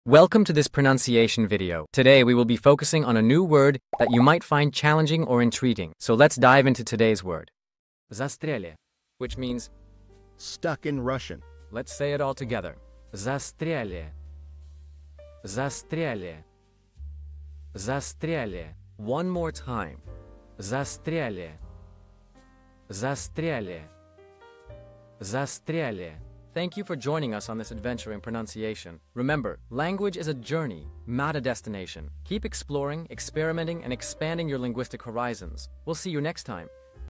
Welcome to this pronunciation video. Today we will be focusing on a new word that you might find challenging or intriguing. So let's dive into today's word. Застряли, which means Stuck in Russian. let's say it all together. Застряли. Застряли. Застряли. One more time. Застряли. Застряли. Застряли. Thank you for joining us on this adventure in pronunciation. Remember, language is a journey, not a destination. Keep exploring, experimenting, and expanding your linguistic horizons. We'll see you next time.